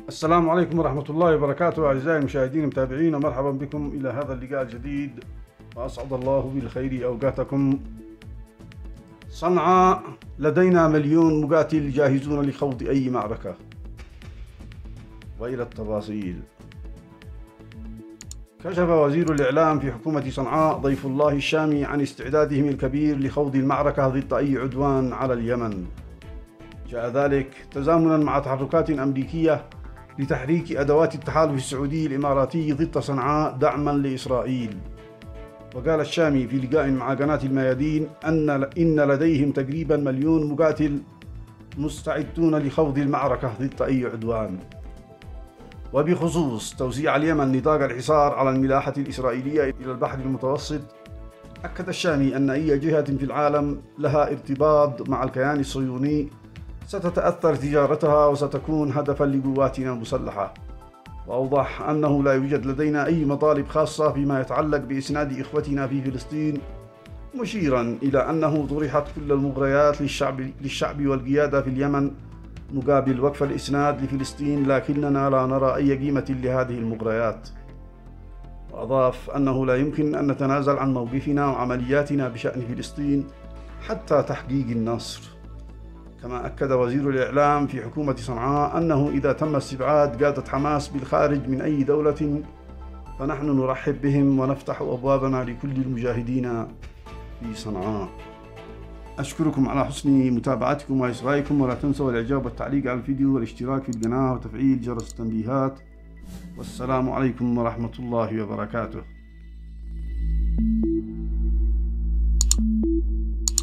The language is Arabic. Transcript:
السلام عليكم ورحمة الله وبركاته أعزائي المشاهدين المتابعين، ومرحبا بكم إلى هذا اللقاء الجديد، وأسعد الله بالخير أوقاتكم. صنعاء لدينا مليون مقاتل جاهزون لخوض أي معركة. وإلى التفاصيل. كشف وزير الإعلام في حكومة صنعاء ضيف الله الشامي عن استعدادهم الكبير لخوض المعركة ضد أي عدوان على اليمن. جاء ذلك تزامنا مع تحركات أمريكية لتحريك أدوات التحالف السعودي الإماراتي ضد صنعاء دعما لإسرائيل. وقال الشامي في لقاء مع قناة الميادين إن لديهم تقريبا مليون مقاتل مستعدون لخوض المعركة ضد أي عدوان. وبخصوص توسيع اليمن نطاق الحصار على الملاحة الإسرائيلية إلى البحر المتوسط، أكد الشامي أن أي جهة في العالم لها ارتباط مع الكيان الصهيوني ستتأثر تجارتها وستكون هدفا لقواتنا المسلحة. وأوضح أنه لا يوجد لدينا أي مطالب خاصة فيما يتعلق بإسناد إخوتنا في فلسطين، مشيرا إلى أنه طرحت كل المغريات للشعب والقيادة في اليمن مقابل وقف الإسناد لفلسطين، لكننا لا نرى أي قيمة لهذه المغريات. وأضاف أنه لا يمكن أن نتنازل عن موقفنا وعملياتنا بشأن فلسطين حتى تحقيق النصر. كما أكد وزير الإعلام في حكومة صنعاء أنه إذا تم استبعاد قادة حماس بالخارج من أي دولة فنحن نرحب بهم ونفتح أبوابنا لكل المجاهدين في صنعاء. أشكركم على حسن متابعتكم وإصغائكم، ولا تنسوا الإعجاب والتعليق على الفيديو والاشتراك في القناة وتفعيل جرس التنبيهات. والسلام عليكم ورحمة الله وبركاته.